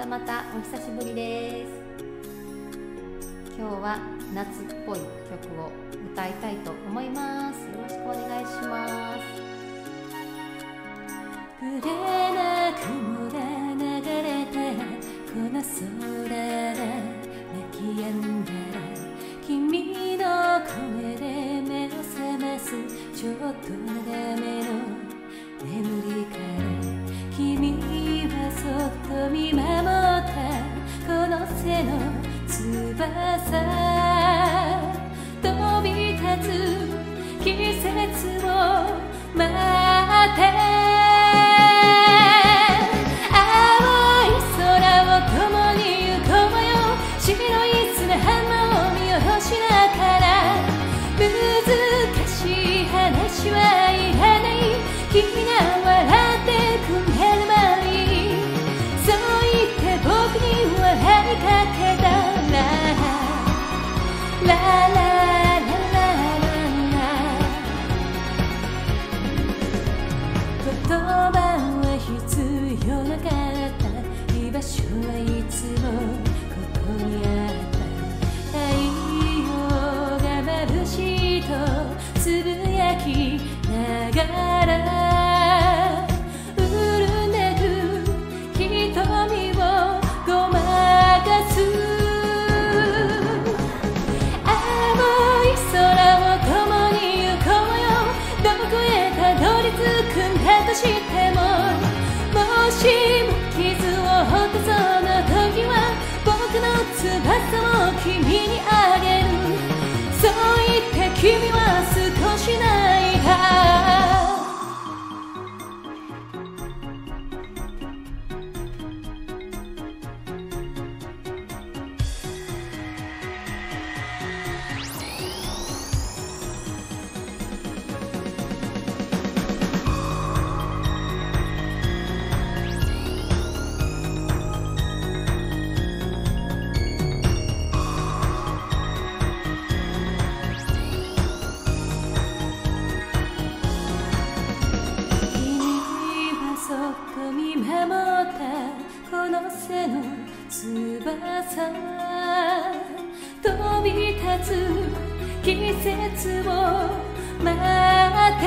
またお久しぶりです。今日は夏っぽい曲を歌いたいと思います。よろしくお願いします。 ぶれな雲が流れてこの空で泣き止んだら君の声で目を覚ますちょっと長めの眠りから君はそっと見守ったこの背の翼飛び立つ季節を待って白い砂浜を見下ろしながら難しい話はいらない君が笑ってくれればいいそう言って僕に笑いかけたらラララララ言葉は必要なかった居場所はいつもここにあった太陽が眩しいとつぶやきながら潤んでく瞳をごまかす青い空を共に行こうよどこへたどり着くんだとしてももしも傷を負ったその時は僕の翼を君にあげるそう言って君は少し泣いた見守ったこの背の翼飛び立つ季節を待って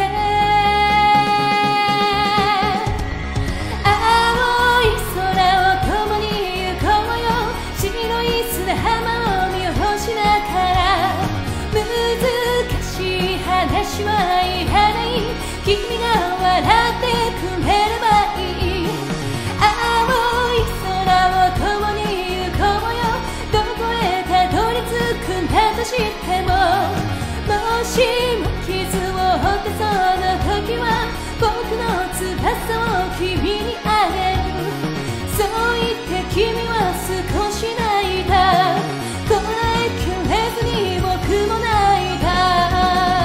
青い空を共に行こうよ白い砂浜を見下ろしながら難しい話はいらない君が笑ってくれればいい青い空を共に行こうよどこへたどり着くんだとしてももしも傷を負ってその時は僕の翼を君にあげるそう言って君は少し泣いたこらえきれずに僕も泣いた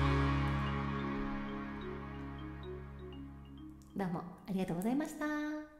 どうもありがとうございました。